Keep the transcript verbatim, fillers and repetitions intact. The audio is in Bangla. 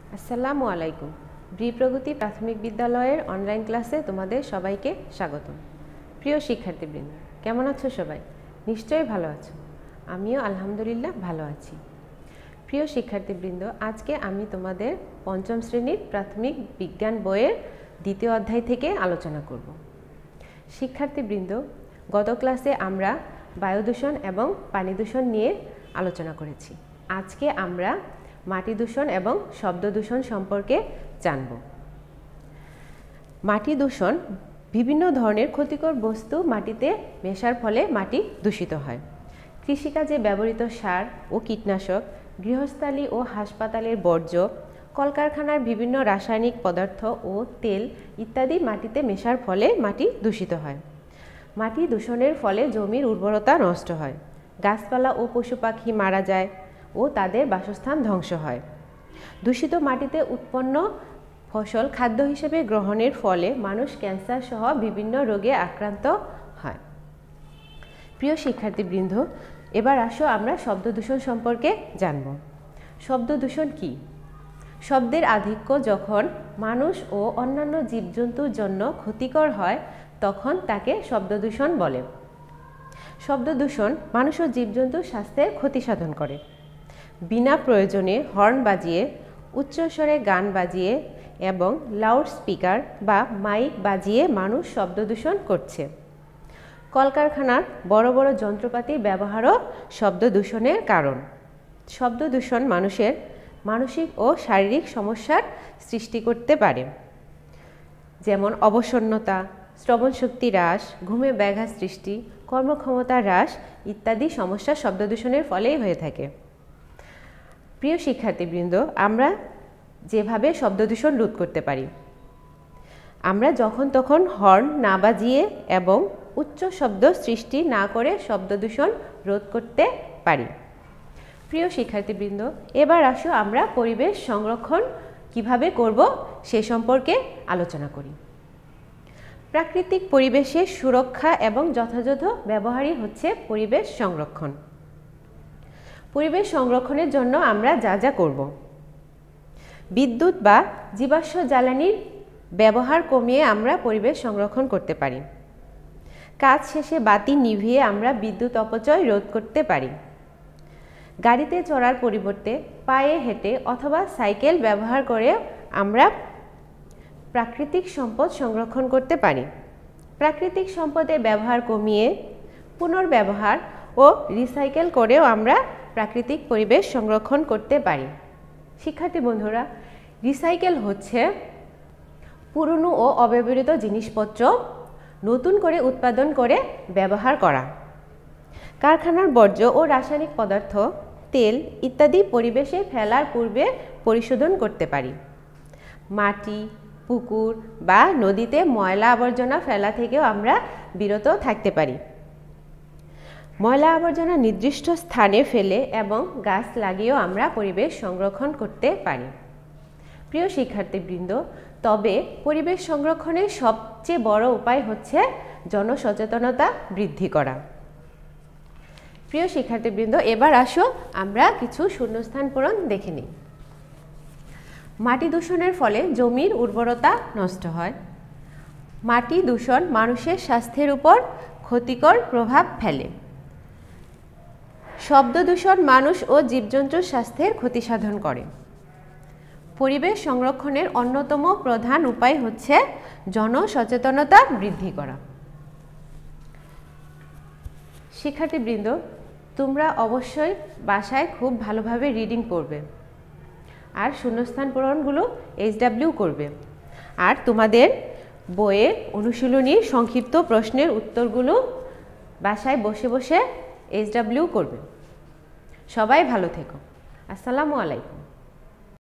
আসসালামু আলাইকুম। ব্রি প্রগতি প্রাথমিক বিদ্যালয়ের অনলাইন ক্লাসে তোমাদের সবাইকে স্বাগতম। প্রিয় শিক্ষার্থীবৃন্দ, কেমন আছো সবাই? নিশ্চয়ই ভালো আছো। আমিও আলহামদুলিল্লাহ ভালো আছি। প্রিয় শিক্ষার্থীবৃন্দ, আজকে আমি তোমাদের পঞ্চম শ্রেণীর প্রাথমিক বিজ্ঞান বইয়ের দ্বিতীয় অধ্যায় থেকে আলোচনা করব। শিক্ষার্থীবৃন্দ, গত ক্লাসে আমরা বায়ু দূষণ এবং পানি দূষণ নিয়ে আলোচনা করেছি। আজকে আমরা মাটি দূষণ এবং শব্দ দূষণ সম্পর্কে জানব। মাটি দূষণ বিভিন্ন ধরনের ক্ষতিকর বস্তু মাটিতে মেশার ফলে মাটি দূষিত হয়। কৃষিকাজে ব্যবহৃত সার ও কীটনাশক, গৃহস্থালী ও হাসপাতালের বর্জ্য, কলকারখানার বিভিন্ন রাসায়নিক পদার্থ ও তেল ইত্যাদি মাটিতে মেশার ফলে মাটি দূষিত হয়। মাটি দূষণের ফলে জমির উর্বরতা নষ্ট হয়, গাছপালা ও পশু পাখি মারা যায় ও তাদের বাসস্থান ধ্বংস হয়। দূষিত মাটিতে উৎপন্ন ফসল খাদ্য হিসেবে গ্রহণের ফলে মানুষ ক্যান্সার সহ বিভিন্ন রোগে আক্রান্ত হয়। প্রিয় শিক্ষার্থীবৃন্দ, এবার আসো আমরা শব্দ দূষণ সম্পর্কে জানব। শব্দ দূষণ কী? শব্দের আধিক্য যখন মানুষ ও অন্যান্য জীবজন্তুর জন্য ক্ষতিকর হয় তখন তাকে শব্দ দূষণ বলে। শব্দ দূষণ মানুষ ও জীবজন্তুর স্বাস্থ্যের ক্ষতি সাধন করে। বিনা প্রয়োজনে হর্ন বাজিয়ে, উচ্চস্বরে গান বাজিয়ে এবং লাউড স্পিকার বা মাইক বাজিয়ে মানুষ শব্দ দূষণ করছে। কলকারখানার বড় বড় যন্ত্রপাতির ব্যবহারও শব্দ দূষণের কারণ। শব্দ দূষণ মানুষের মানসিক ও শারীরিক সমস্যার সৃষ্টি করতে পারে, যেমন অবসন্নতা, শ্রবণশক্তি হ্রাস, ঘুমে ব্যাঘাত সৃষ্টি, কর্মক্ষমতা হ্রাস ইত্যাদি সমস্যা শব্দ দূষণের ফলেই হয়ে থাকে। প্রিয় শিক্ষার্থীবৃন্দ, আমরা যেভাবে শব্দ দূষণ রোধ করতে পারি, আমরা যখন তখন হর্ন না বাজিয়ে এবং উচ্চ শব্দ সৃষ্টি না করে শব্দ দূষণ রোধ করতে পারি। প্রিয় শিক্ষার্থীবৃন্দ, এবার আসো আমরা পরিবেশ সংরক্ষণ কিভাবে করব সে সম্পর্কে আলোচনা করি। প্রাকৃতিক পরিবেশের সুরক্ষা এবং যথাযথ ব্যবহারই হচ্ছে পরিবেশ সংরক্ষণ। পরিবেশ সংরক্ষণের জন্য আমরা যা যা করব: বিদ্যুৎ বা জীবাশ্ম জ্বালানির ব্যবহার কমিয়ে আমরা পরিবেশ সংরক্ষণ করতে পারি। কাজ শেষে বাতি নিভিয়ে আমরা বিদ্যুৎ অপচয় রোধ করতে পারি। গাড়িতে চড়ার পরিবর্তে পায়ে হেঁটে অথবা সাইকেল ব্যবহার করে আমরা প্রাকৃতিক সম্পদ সংরক্ষণ করতে পারি। প্রাকৃতিক সম্পদের ব্যবহার কমিয়ে পুনর্ব্যবহার ও রিসাইকেল করেও আমরা প্রাকৃতিক পরিবেশ সংরক্ষণ করতে পারি। শিক্ষার্থী বন্ধুরা, রিসাইকেল হচ্ছে পুরনো ও অব্যবহৃত জিনিসপত্র নতুন করে উৎপাদন করে ব্যবহার করা। কারখানার বর্জ্য ও রাসায়নিক পদার্থ, তেল ইত্যাদি পরিবেশে ফেলার পূর্বে পরিশোধন করতে পারি। মাটি, পুকুর বা নদীতে ময়লা আবর্জনা ফেলা থেকেও আমরা বিরত থাকতে পারি। ময়লা আবর্জনা নির্দিষ্ট স্থানে ফেলে এবং গাছ লাগিয়েও আমরা পরিবেশ সংরক্ষণ করতে পারি। প্রিয় শিক্ষার্থীবৃন্দ, তবে পরিবেশ সংরক্ষণের সবচেয়ে বড় উপায় হচ্ছে জনসচেতনতা বৃদ্ধি করা। প্রিয় শিক্ষার্থীবৃন্দ, এবার আসো আমরা কিছু শূন্যস্থান পূরণ দেখে নিই। মাটি দূষণের ফলে জমির উর্বরতা নষ্ট হয়। মাটি দূষণ মানুষের স্বাস্থ্যের উপর ক্ষতিকর প্রভাব ফেলে। শব্দ দূষণ মানুষ ও জীবজন্তুর স্বাস্থ্যের ক্ষতি সাধন করে। পরিবেশ সংরক্ষণের অন্যতম প্রধান উপায় হচ্ছে জনসচেতনতা বৃদ্ধি করা। শিক্ষার্থীবৃন্দ, তোমরা অবশ্যই বাসায় খুব ভালোভাবে রিডিং পড়বে আর শূন্যস্থান পূরণগুলো এইচ ডাব্লিউ করবে, আর তোমাদের বইয়ের অনুশীলনী সংক্ষিপ্ত প্রশ্নের উত্তরগুলো বাসায় বসে বসে এইচ ডাব্লিউ করবে। সবাই ভালো থেকো। আসসালামু আলাইকুম।